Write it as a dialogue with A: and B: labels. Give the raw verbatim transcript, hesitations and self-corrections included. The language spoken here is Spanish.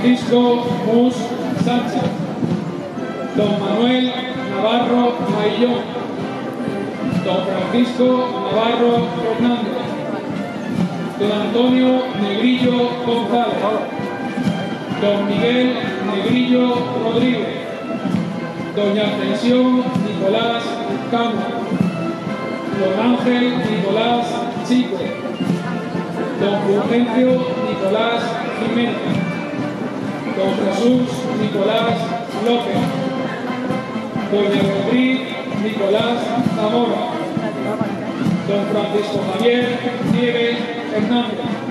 A: Francisco Mus Sánchez, don Manuel Navarro Maillón, don Francisco Navarro Fernández, don Antonio Negrillo González, don Miguel Negrillo Rodríguez, doña Ascensión Nicolás Cano, don Ángel Nicolás Chico, don Fulgencio Nicolás Jiménez, don Jesús Nicolás López, doña Beatriz Nicolás Zamora, don Francisco Javier Nieves Hernández,